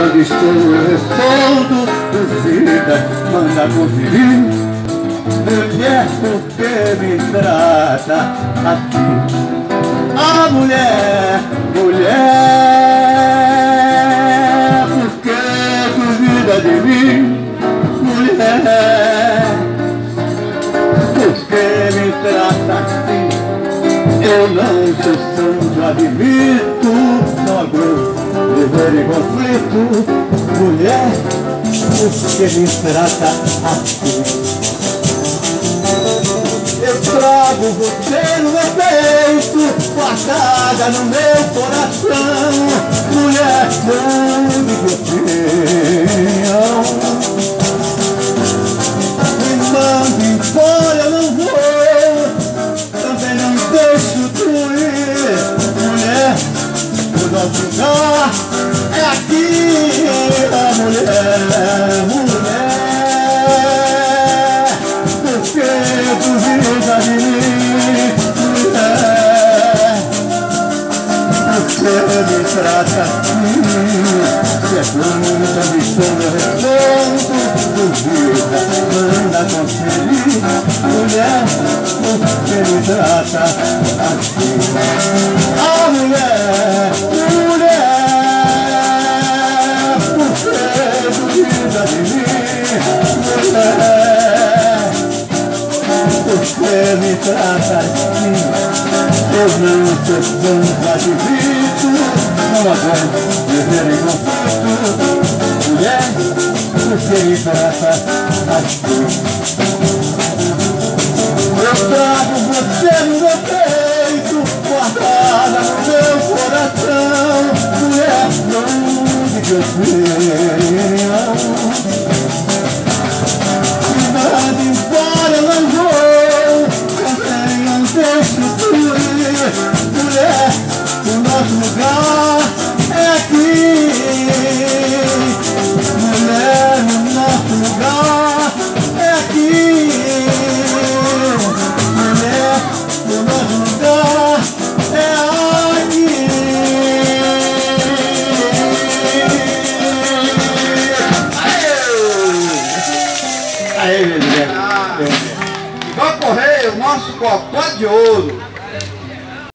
Onde estou eu respondo, duvida, manda conferir. Mulher, por que me trata assim? Ah, mulher, mulher, por que duvida de mim? Mulher, por que me trata assim? Eu não sou santo, admito, não aguento viver em conflito. Mulher, por que me trata assim? Eu trago você no meu peito, guardada no meu coração. Mulher, não me opinião. Me mande embora, eu não vou, também não deixo tu ir. Mulher, o nosso lugar é aqui. Mulher, mulher, duvida de mim, mulher, você me trata assim. Pergunta, me chama, respondo, duvida, manda conferir. Mulher, você me trata assim. Ah, mulher, mulher, você duvida de mim, mulher, você me trata assim. Eu não sou santo, admito, não aguento viver em conflito. Mulher, você me trata assim. Eu trago você no meu peito, guardada no meu coração. Mulher, não diga opinião. Me manda embora, eu não vou, também não deixo tu ir. Mulher, o nosso lugar é aqui. Mulher, o nosso lugar é aqui. Mulher, o nosso lugar é aqui. Aê, Zé. Igual correio, o nosso cocó de ouro.